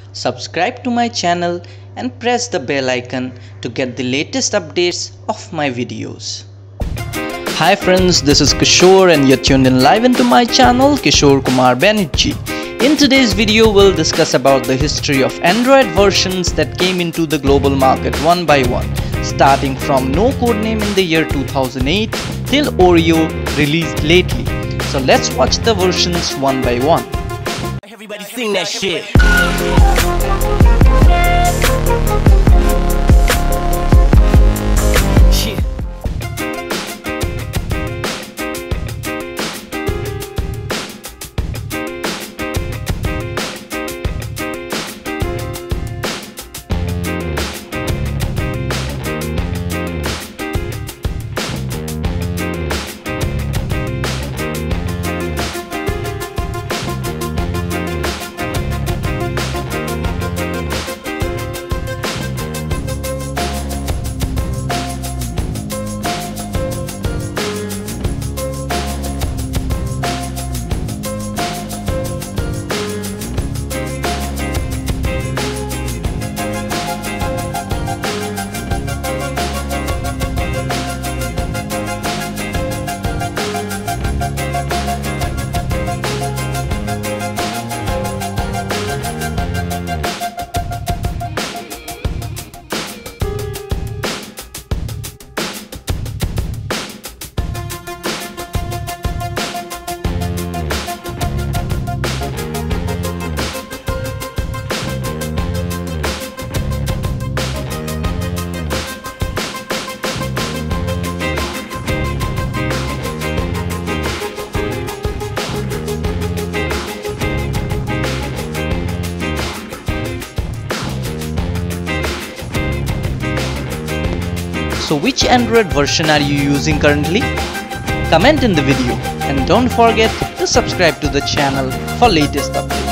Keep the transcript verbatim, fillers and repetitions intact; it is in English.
subscribe to my channel and press the bell icon to get the latest updates of my videos. Hi friends, this is Kishore and you're tuned in live into my channel Kishore Kumar Banerjee. In today's video we'll discuss about the history of Android versions that came into the global market one by one, starting from no codename in the year two thousand eight till Oreo released lately. So let's watch the versions one by one. Everybody sing that shit. So which Android version are you using currently? Comment in the video and don't forget to subscribe to the channel for latest updates.